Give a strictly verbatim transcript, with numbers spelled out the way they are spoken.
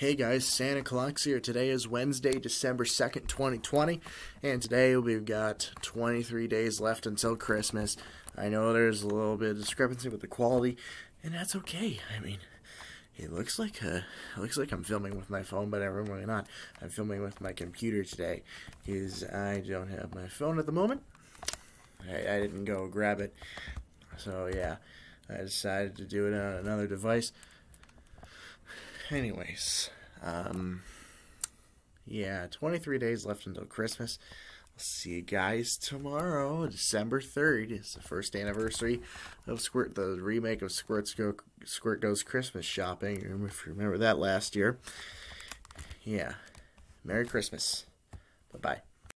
Hey guys, Santa Claus here. Today is Wednesday, December second, twenty twenty, and today we've got twenty-three days left until Christmas. I know there's a little bit of discrepancy with the quality, and that's okay. I mean, it looks like uh, it looks like I'm filming with my phone, but I'm really not. I'm filming with my computer today, because I don't have my phone at the moment. I, I didn't go grab it, so yeah, I decided to do it on another device. Anyways, um, yeah, twenty-three days left until Christmas. I'll see you guys tomorrow. December third is the first anniversary of Squirt, the remake of Squirt's Go, Squirt Goes Christmas Shopping. If you remember that last year. Yeah, Merry Christmas. Bye-bye.